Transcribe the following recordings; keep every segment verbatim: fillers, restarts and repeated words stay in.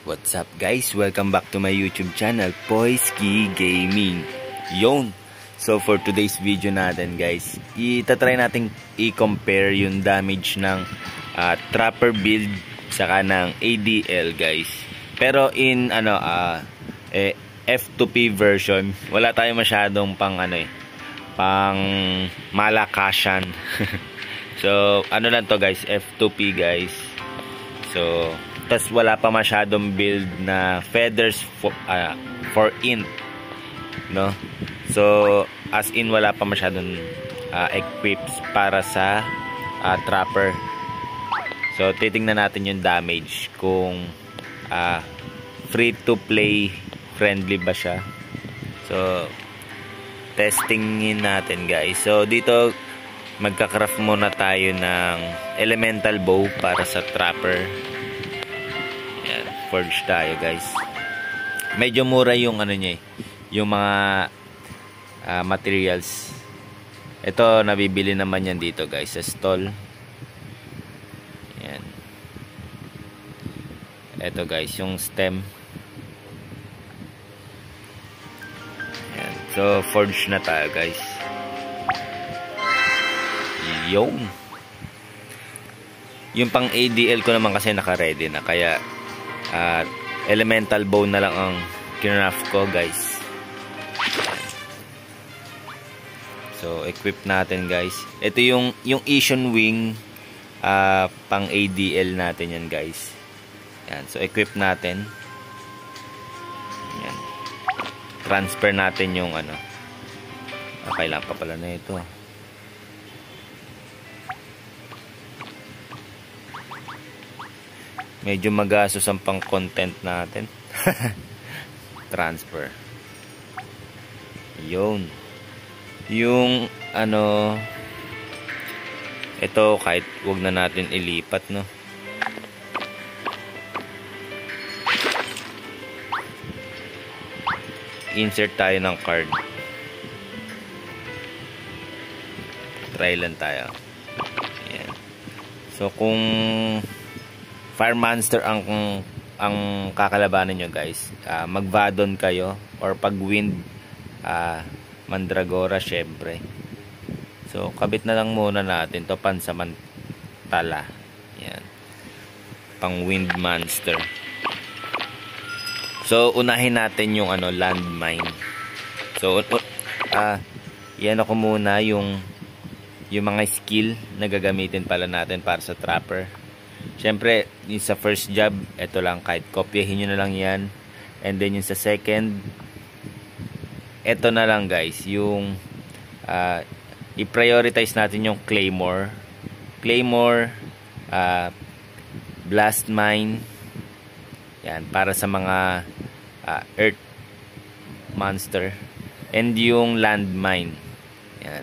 What's up guys? Welcome back to my YouTube channel, Poyski Gaming. Yon. So for today's video natin guys, itatry natin i-compare yung damage ng uh, Trapper build saka ng A D L guys. Pero in ano uh, eh, F two P version, wala tayong masyadong pang ano eh, pang malakasan. So ano lang to guys, F two P guys. So tas wala pa masyadong build na feathers for, uh, for int, no? So as in wala pa masyadong uh, equips para sa uh, trapper. So titingnan natin yung damage kung uh, free to play friendly ba siya. So testingin natin guys. So dito magka-craft muna tayo ng elemental bow para sa trapper. Yan, forge tayo guys. Medyo mura yung ano niya eh, yung mga uh, materials. Ito nabibili naman yan dito guys sa stall. Yan. Ito guys yung stem. Yan. So forge na tayo guys. Yung yung pang A D L ko naman kasi naka-ready na, kaya uh, elemental bow na lang ang kinraft ko guys. So equip natin guys. Ito yung yung Asian wing uh, pang A D L natin yan guys. Yan. So equip natin. Yan. Transfer natin yung ano. Ah, kailangan pa pala na ito. Medyo magastos ang pang content natin. Transfer. Yun. Yung ano, ito kahit wag na natin ilipat, no. Insert tayo ng card. Try lang tayo. Ayan. So kung Fire Monster ang ang kakalabanan nyo guys, uh, mag-Vadon kayo, or pag wind uh, Mandragora syempre. So kabit na lang muna natin to pansamantala. Yan. Pang wind monster. So unahin natin yung ano, landmine. So uh, yan ako muna yung yung mga skill na gagamitin pala natin para sa trapper. Siyempre, yung sa first job, ito lang, kahit kopyahin nyo na lang yan. And then yung sa second, ito na lang guys, yung uh, i-prioritize natin yung Claymore. Claymore, uh, Blast Mine, yan, para sa mga uh, Earth Monster. And yung Landmine. Yan.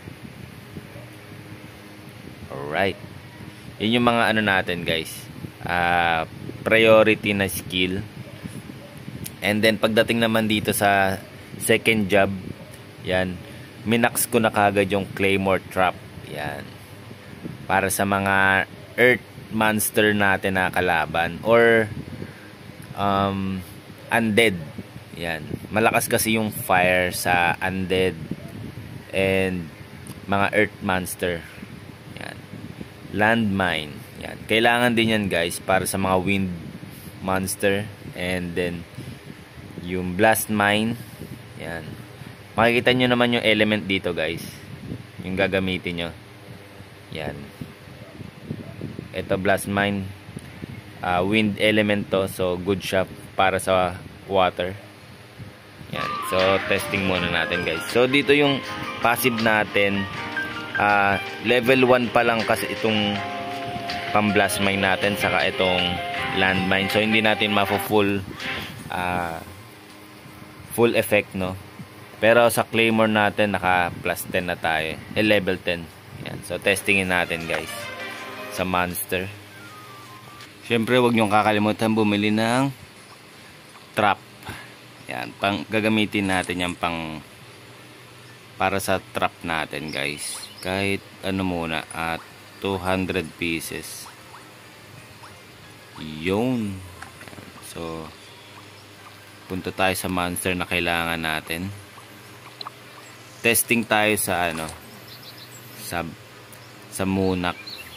Alright. Yun yung mga ano natin guys, uh, priority na skill. And then pagdating naman dito sa second job, yan, minax ko na kagad yung Claymore Trap. Yan, para sa mga Earth Monster natin na kalaban, or um, Undead. Yan, malakas kasi yung fire sa Undead and mga Earth Monster. Landmine. Yan. Kailangan din yan guys para sa mga wind monster. And then yung blast mine. Yan. Makikita nyo naman yung element dito guys. Yung gagamitin nyo. Yan. Ito blast mine. Uh, wind element to. So good siya para sa water. Yan. So testing muna natin guys. So dito yung passive natin. Uh, level one pa lang kasi itong pang blast mine natin, saka itong landmine. So hindi natin mafo-full uh, full effect, no. Pero sa Claymore natin naka plus ten na tayo. Eh, level ten. Yan. So testingin natin guys sa monster. Syempre wag niyong kakalimutan bumili ng trap. Yan, pang gagamitin natin yan pang para sa trap natin guys. Kahit ano muna at two hundred pieces. Yun. So, punta tayo sa monster na kailangan natin. Testing tayo sa ano, sa sa munak.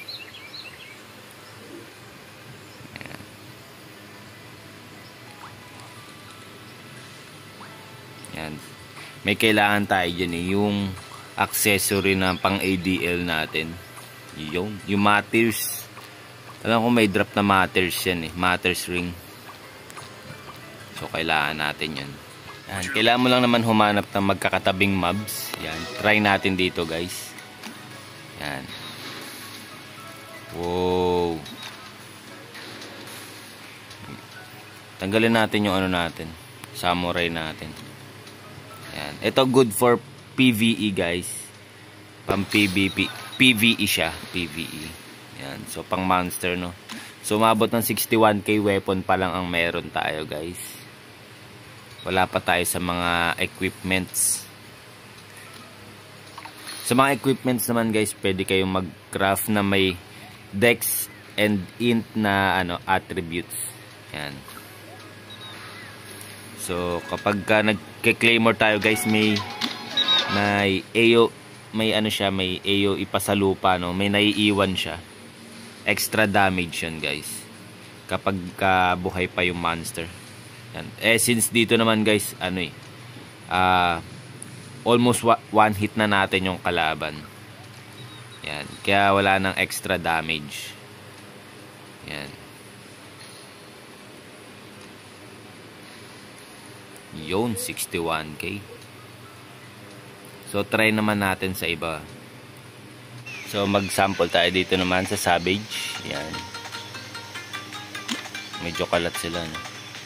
Ayan. Ayan. May kailangan tayo dyan eh, yung accessory na pang A D L natin. Yung, yung matters. Alam ko may drop na matters yan eh, matters ring. So kailangan natin yun. Yan. Kailangan mo lang naman humanap ng magkakatabing mobs. Yan. Try natin dito guys. Yan. Wow. Tanggalin natin yung ano natin. Samurai natin. Yan. Ito good for P V E guys. Pang P V P. P V E siya. P V E. Yan. So pang monster no. So umabot ng sixty-one K weapon pa lang ang meron tayo guys. Wala pa tayo sa mga equipments. Sa mga equipments naman guys, pwede kayong mag-craft na may dex and int na ano attributes. Yan. So kapag ka nagke-claymore tayo guys, may may A O, may ano siya, may A O ipasalupa no, may naiiwan siya. Extra damage yun guys. Kapag ka buhay pa yung monster. Yan. Eh since dito naman guys ano eh uh, almost one hit na natin yung kalaban. Yan. Kaya wala nang extra damage. Yan. Yun, sixty-one K. So try naman natin sa iba. So mag-sample tayo dito naman sa Savage. Yan. Medyo kalat sila no.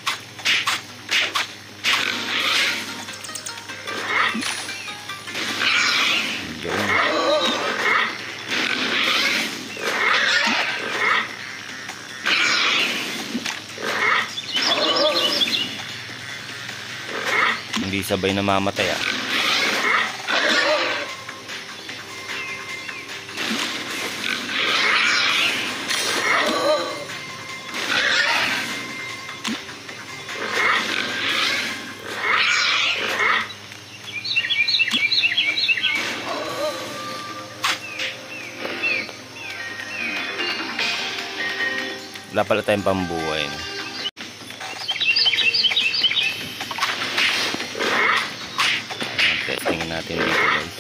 Hindi sabay namamatay ah. Wala pala tayong pambuhay no? Testingin natin dito guys.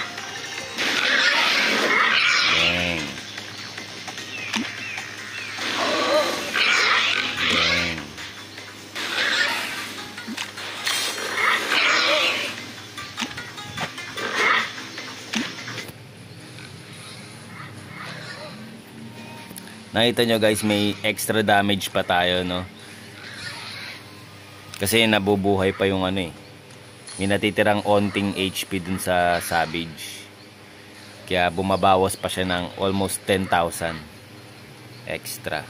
Bang. Bang. Nakita nyo guys, may extra damage pa tayo no. Kasi nabubuhay pa yung ano eh. May natitirang onting H P dun sa Savage. Kaya bumabawas pa siya ng almost ten thousand extra.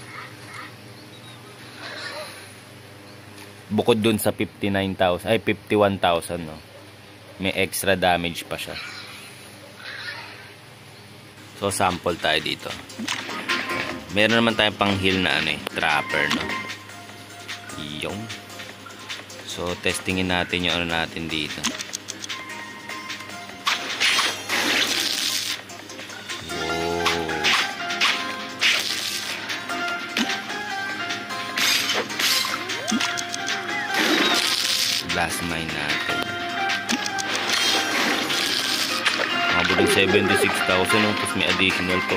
Bukod dun sa fifty-nine thousand, ay fifty-one thousand no. May extra damage pa siya. So sample tayo dito. Meron naman tayong pang heal na ano eh, trapper no. Yung. So testingin natin yung ano natin dito. Wow. Blast mine natin. Mabot ng seventy-six thousand no, tapos may additional to.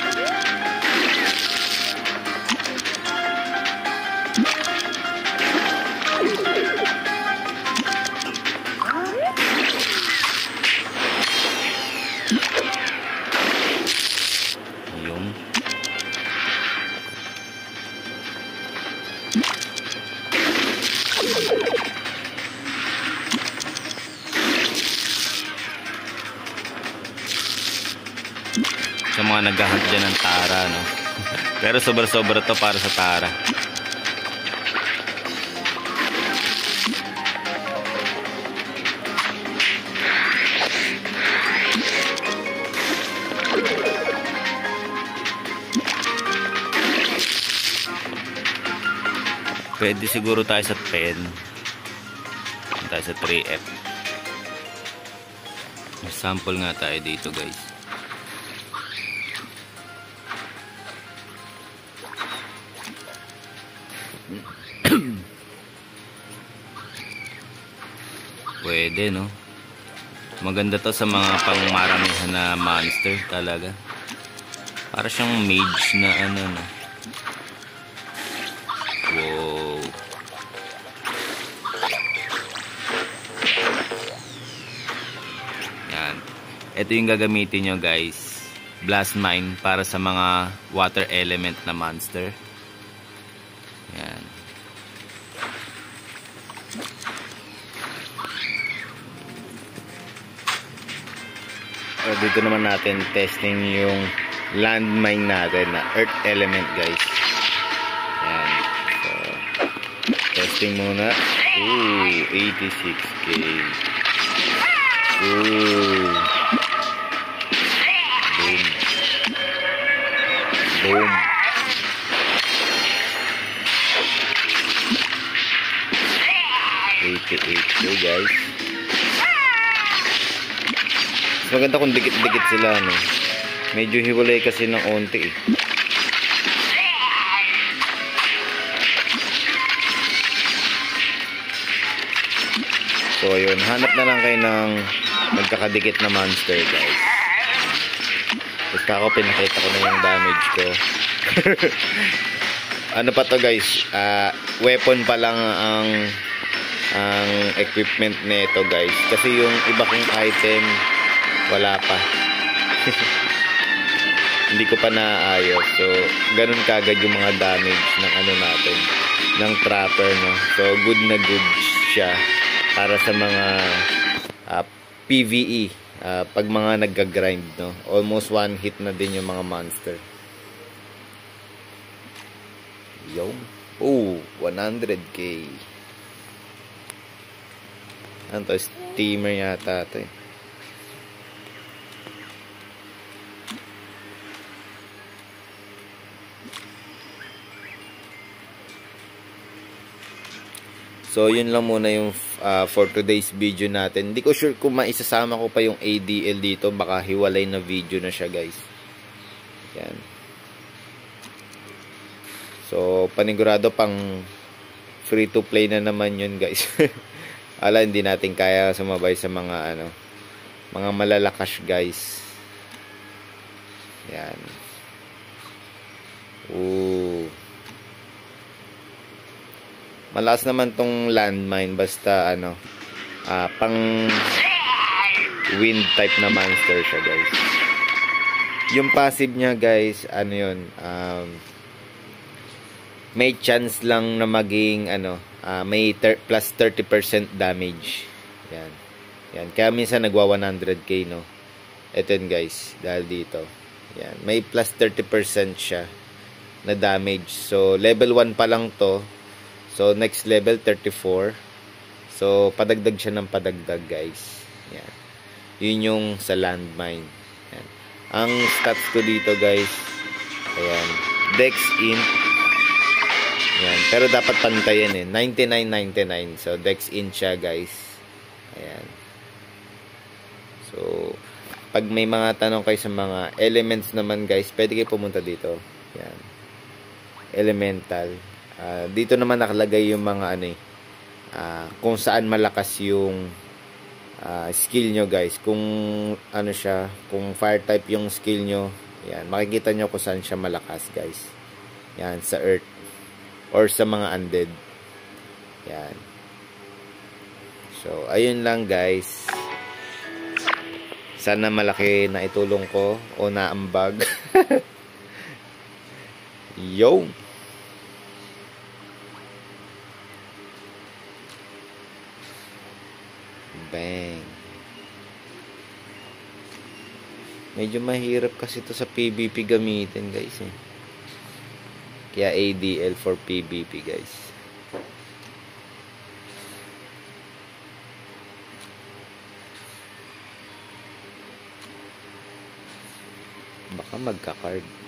Sa mga naghahunt dyan ng Tara no. Pero sobra-sobra to para sa Tara. Pwede siguro tayo sa ten. Tayo sa three F. Sample nga tayo dito guys. Pwede, no? Maganda to sa mga pangmaramihan na monster talaga. Para siyang mage na ano, no? Wow. Yan. Ito yung gagamitin nyo guys. Blast Mine para sa mga water element na monster. Yan. So, dito naman natin testing yung landmine natin na earth element guys. Yan. So, testing muna. Ooh, eighty-six K. Ooh. Boom. Boom. eighty-eight K guys. Maganda kung dikit-dikit sila, no? Medyo hiwalay kasi ng onti, eh. So, ayun. Hanap na lang kayo ng magkakadikit na monster, guys. Basta ako, pinakita ko na yung damage ko. Ano pa to, guys? Uh, weapon pa lang ang ang equipment nito, guys. Kasi yung iba kong item wala pa. Hindi ko pa naayos. So, ganun kagad yung mga damage ng ano natin, ng trapper, no? So, good na good siya para sa mga uh, P V E. Uh, pag mga nagga-grind, no? Almost one hit na din yung mga monster. Yo. Oh, one hundred K. Ano to? Steamer yata ito, eh. So, yun lang muna yung uh, for today's video natin. Hindi ko sure kung maisasama ko pa yung A D L dito. Baka hiwalay na video na siya, guys. Yan. So, panigurado pang free to play na naman yun, guys. Ala, hindi natin kaya sumabay sa mga, ano, mga malalakas, guys. Yan. Ooh. Malakas naman tong landmine, basta ano, uh, pang wind type na monster siya, guys. Yung passive niya, guys, ano yun, um, may chance lang na maging ano, uh, may plus thirty percent damage. Yan. Yan. Kaya minsan nagwa one hundred K, no. Ito yun, guys, dahil dito. Yan. May plus thirty percent siya na damage. So, level one pa lang to. So, next level, thirty-four. So, padagdag siya ng padagdag, guys. Yan. Yun yung sa landmine. Yan. Ang stats ko dito, guys, ayan, Dex Int. Yan. Pero dapat pantayan, eh. ninety-nine ninety-nine. So, Dex Int siya, guys. Ayan. So, pag may mga tanong kayo sa mga elements naman, guys, pwede kayo pumunta dito. Yan. Elemental. Uh, dito naman nakalagay yung mga ano eh, uh, kung saan malakas yung uh, skill nyo, guys. Kung ano siya, kung fire type yung skill nyo, yan, makikita nyo kung saan siya malakas, guys. Yan, sa earth or sa mga undead. Yan. So, ayun lang, guys. Sana malaki na itulong ko o naambag. Yo! Bang. Medyo mahirap kasi ito sa P V P gamitin, guys, eh. Kaya A D L for P V P, guys. Baka magka-card.